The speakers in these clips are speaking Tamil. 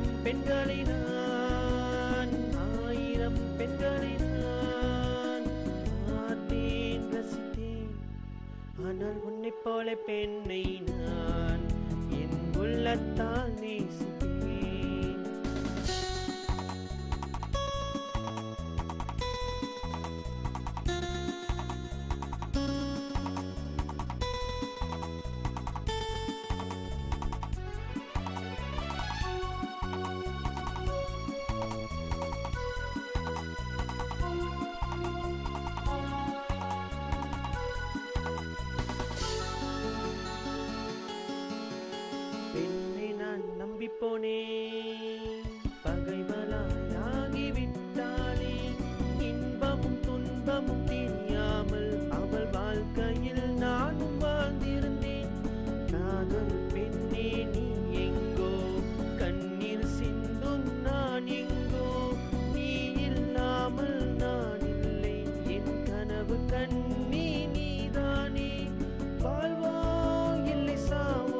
பெண்களை நான் ஆயிரம் பெண்களை நான் பார்த்தேன் ரசித்தேன் ஆனால் உன்னைப் போல பெண்ணை நான் என் உள்ளத்தால் நேசித்தேன் பெண்ணை நான் நம்பி போனேன் பகைவளாகிவிட்டாளே இன்பமும் துன்பமும் தெரியாமல் அவள் வாழ்க்கையில் நானும் வாழ்ந்திருந்தேன் காதல் பெண்ணே நீ எங்கோ கண்ணீர் சிந்தும் நான் எங்கோ நீ இல்லாமல் நான் இல்லை என் கனவு கண்ணீ நீதானே வாழ்வோ இல்லை சாவோ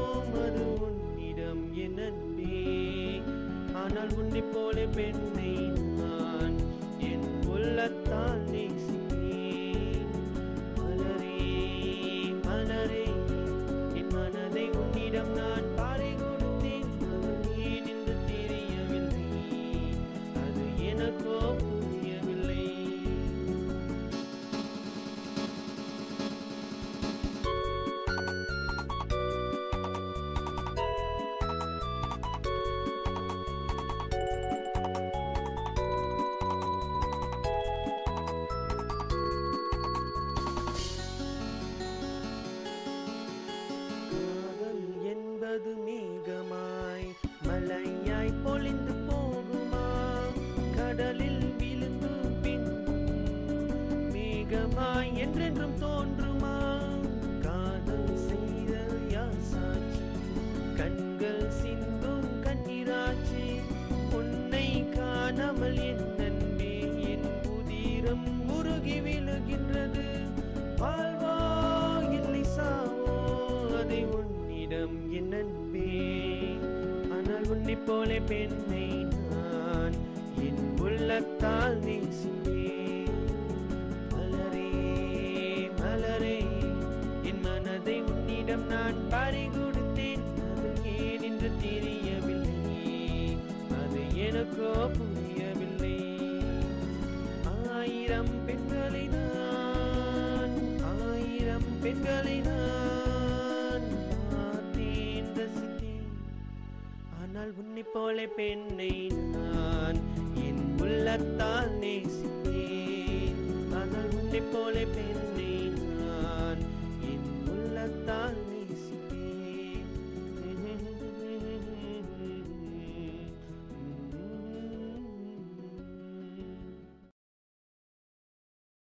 என் அன்பே ஆனால் உன்னைப் போல பெண்ணை நான் என் உள்ளத்தால் நேசித்தேன் மலரே மலரே என் மனதை உன்னிடம் நான் பாறை கொடுத்தேன் அது ஏன் என்று தெரியவில்லை அது எனக்கோ புரியவில்லை என்பது மேகமாய் மலையாய் பொழிந்து போகுமா கடலில் விழுந்து பின் மேகமாய் என்றென்றும் தோன்றுமா காதல் செய்த யார் சாட்சி கண்கள் சிந்தும் கண்ணீராட்சி உன்னை காணாமல் என் அன்பே என் உதிரம் உருகி விழுகின்றது வாழ்வோ இல்லை சாவோ அதை உன்னிடம் என் அன்பே ஆனால் உன்னைப் போல பெண்ணை நான் என் உள்ளத்தால் நேசித்தேன் மலரே மலரே என் மனதை உன்னிடம் நான் பறி கொடுத்தேன் அது ஏன் என்று தெரியவில்லை அது எனக்கோ புரியவில்லை ஆயிரம் பெண்களை நான் ஆயிரம் பெண்களை நான் பார்த்தேன் ரசித்தேன் ஆனால் உன்னைப் போல பெண்ணை நான் என் உள்ளத்தால் நேசித்தேன் ஆனால் உன்னைப் போல பெண்